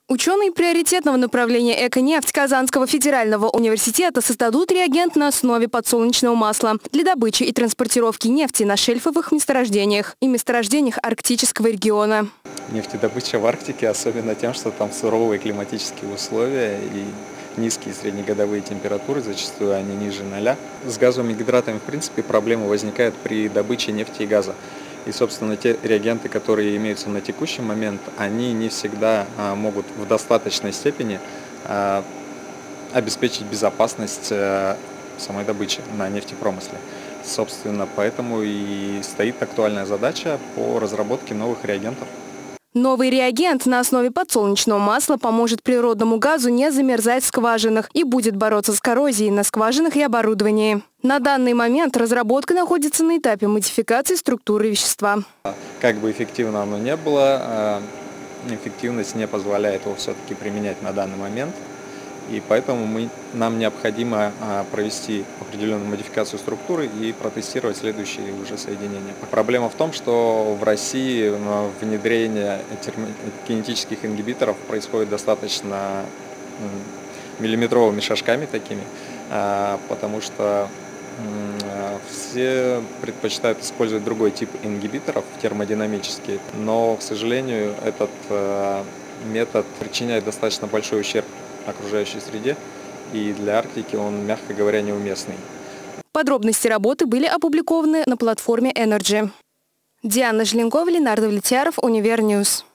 Ученые приоритетного направления «Эко-нефть» Казанского федерального университета создадут реагент на основе подсолнечного масла для добычи и транспортировки нефти на шельфовых месторождениях и месторождениях арктического региона. Нефтедобыча в Арктике особенно тем, что там суровые климатические условия и низкие среднегодовые температуры, зачастую они ниже 0. С газовыми гидратами, в принципе, проблемы возникают при добыче нефти и газа. И, собственно, те реагенты, которые имеются на текущий момент, они не всегда могут в достаточной степени обеспечить безопасность самой добычи на нефтепромысле. Собственно, поэтому и стоит актуальная задача по разработке новых реагентов. Новый реагент на основе подсолнечного масла поможет природному газу не замерзать в скважинах и будет бороться с коррозией на скважинах и оборудовании. На данный момент разработка находится на этапе модификации структуры вещества. Как бы эффективно оно не было, эффективность не позволяет его все-таки применять на данный момент. И поэтому нам необходимо провести определенную модификацию структуры и протестировать следующие уже соединения. Проблема в том, что в России внедрение кинетических ингибиторов происходит достаточно миллиметровыми шажками такими, потому что все предпочитают использовать другой тип ингибиторов, термодинамические, но, к сожалению, этот метод причиняет достаточно большой ущерб окружающей среде, и для Арктики он, мягко говоря, неуместный. Подробности работы были опубликованы на платформе Energy. Диана Желенкова, Ленардо Влетьяров, Универньюз.